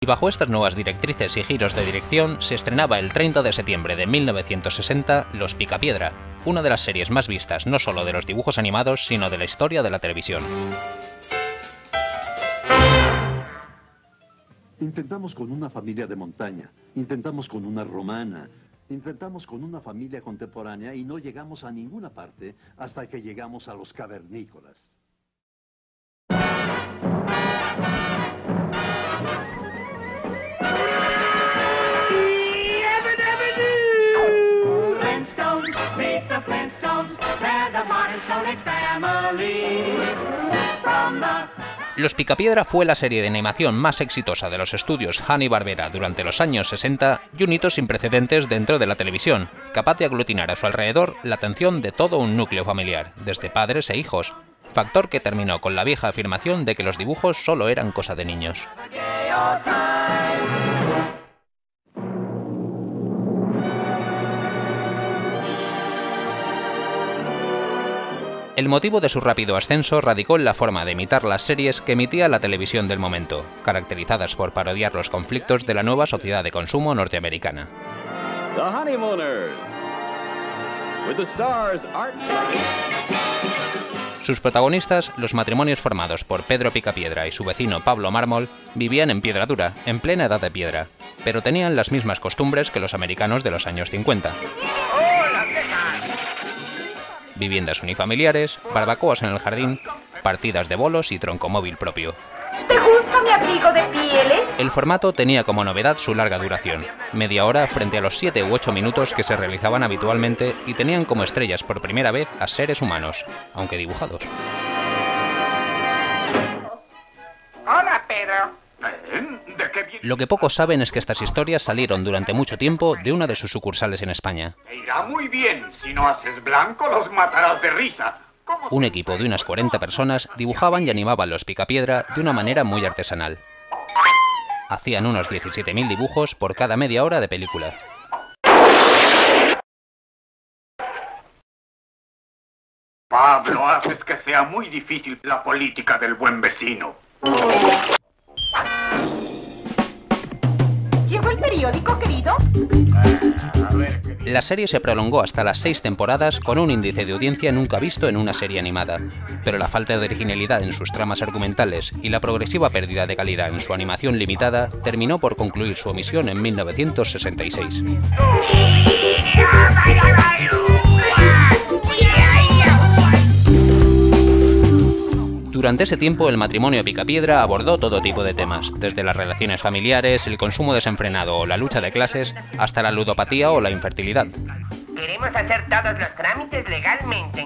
Y bajo estas nuevas directrices y giros de dirección se estrenaba el 30 de septiembre de 1960 Los Picapiedra, una de las series más vistas no solo de los dibujos animados, sino de la historia de la televisión. Intentamos con una familia de montaña, intentamos con una romana, intentamos con una familia contemporánea y no llegamos a ninguna parte hasta que llegamos a los cavernícolas. Los Picapiedra fue la serie de animación más exitosa de los estudios Hanna-Barbera durante los años 60 y un hito sin precedentes dentro de la televisión, capaz de aglutinar a su alrededor la atención de todo un núcleo familiar, desde padres e hijos, factor que terminó con la vieja afirmación de que los dibujos solo eran cosa de niños. El motivo de su rápido ascenso radicó en la forma de imitar las series que emitía la televisión del momento, caracterizadas por parodiar los conflictos de la nueva sociedad de consumo norteamericana. The Honeymooners, with the stars Art. Sus protagonistas, los matrimonios formados por Pedro Picapiedra y su vecino Pablo Mármol, vivían en Piedradura, en plena edad de piedra, pero tenían las mismas costumbres que los americanos de los años 50. Viviendas unifamiliares, barbacoas en el jardín, partidas de bolos y troncomóvil propio. ¿Te gusta mi abrigo de pieles? El formato tenía como novedad su larga duración, media hora frente a los 7 u 8 minutos que se realizaban habitualmente y tenían como estrellas por primera vez a seres humanos, aunque dibujados. Hola, Pedro. Lo que pocos saben es que estas historias salieron durante mucho tiempo de una de sus sucursales en España. Te irá muy bien. Si no haces blanco, los matarás de risa. Un equipo de unas 40 personas dibujaban y animaban los Picapiedra de una manera muy artesanal. Hacían unos 17.000 dibujos por cada media hora de película. Pablo, haces que sea muy difícil la política del buen vecino. ¿Llegó el periódico, querido? La serie se prolongó hasta las 6 temporadas con un índice de audiencia nunca visto en una serie animada, pero la falta de originalidad en sus tramas argumentales y la progresiva pérdida de calidad en su animación limitada terminó por concluir su emisión en 1966. Durante ese tiempo, el matrimonio Picapiedra abordó todo tipo de temas, desde las relaciones familiares, el consumo desenfrenado o la lucha de clases, hasta la ludopatía o la infertilidad. Queremos hacer todos los trámites legalmente.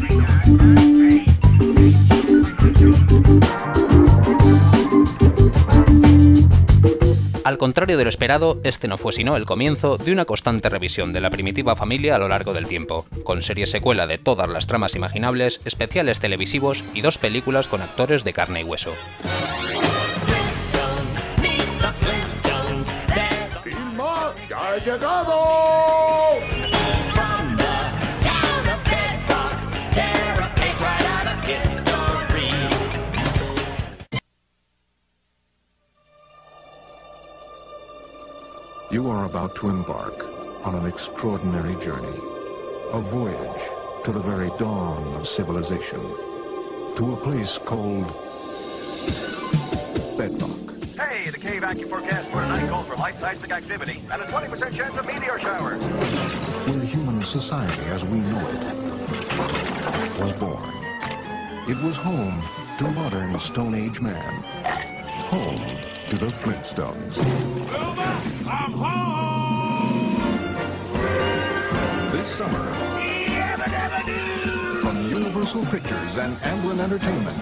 Al contrario de lo esperado, este no fue sino el comienzo de una constante revisión de la primitiva familia a lo largo del tiempo, con serie secuela de todas las tramas imaginables, especiales televisivos y 2 películas con actores de carne y hueso. ¡Ya ha llegado! You are about to embark on an extraordinary journey, a voyage to the very dawn of civilization, to a place called Bedrock. Hey, the Cave Vacuum forecast for tonight calls for light seismic activity and a 20% chance of meteor showers. Where human society as we know it was born. It was home to modern Stone Age man, home to the Flintstones. I'm home! This summer, from Universal Pictures and Amblin Entertainment,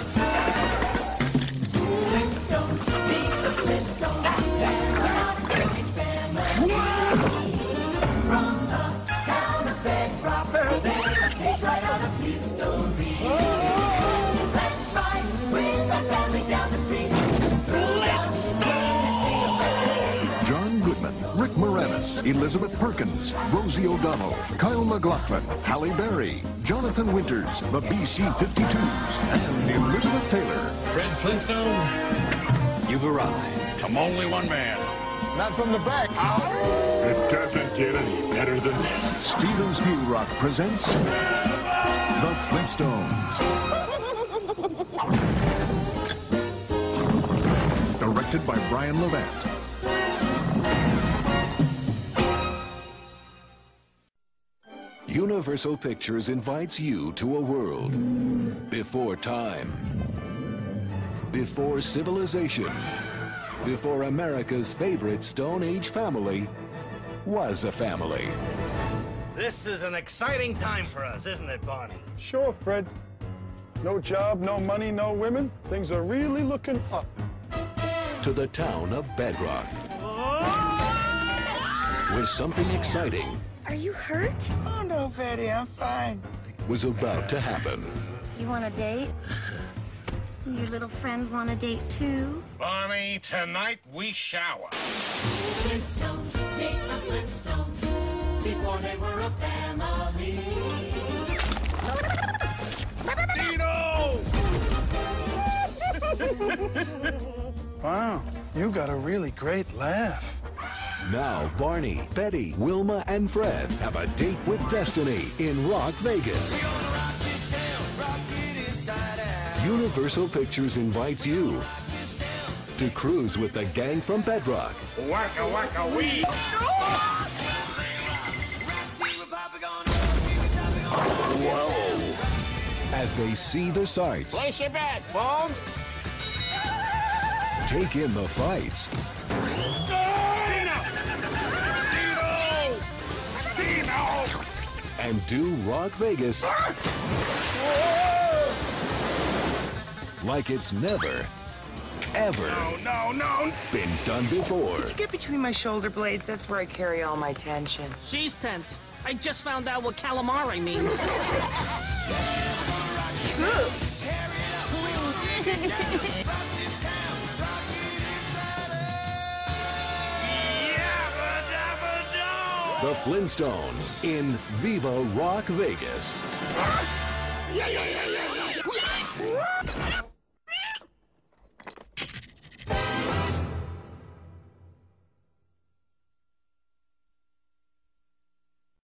John Goodman, Rick Moranis, Elizabeth Perkins, Rosie O'Donnell, Kyle MacLachlan, Halle Berry, Jonathan Winters, the BC-52s, and Elizabeth Taylor. Fred Flintstone, you've arrived. I'm only one man. Not from the back. It doesn't get any better than this. Steven Spielrock presents The Flintstones. Directed by Brian Levant. Universal Pictures invites you to a world before time, before civilization, before America's favorite Stone Age family was a family. This is an exciting time for us, isn't it, Barney? Sure, Fred. No job, no money, no women. Things are really looking up. To the town of Bedrock, where something exciting Are you hurt? Oh, no, Betty, I'm fine. was about to happen. You want a date? Your little friend want a date too? Barney, tonight we shower. Flintstones, meet the Flintstones, before they were a family. Wow, you got a really great laugh. Now Barney, Betty, Wilma, and Fred have a date with destiny in Rock Vegas. Universal Pictures invites you to cruise with the gang from Bedrock. Waka waka wee. Whoa! As they see the sights, Place your bet, folks. take in the fights, and do Rock Vegas like it's never, ever been done before. Could you get between my shoulder blades? That's where I carry all my tension. She's tense. I just found out what calamari means. The Flintstones in Viva Rock Vegas. Yeah.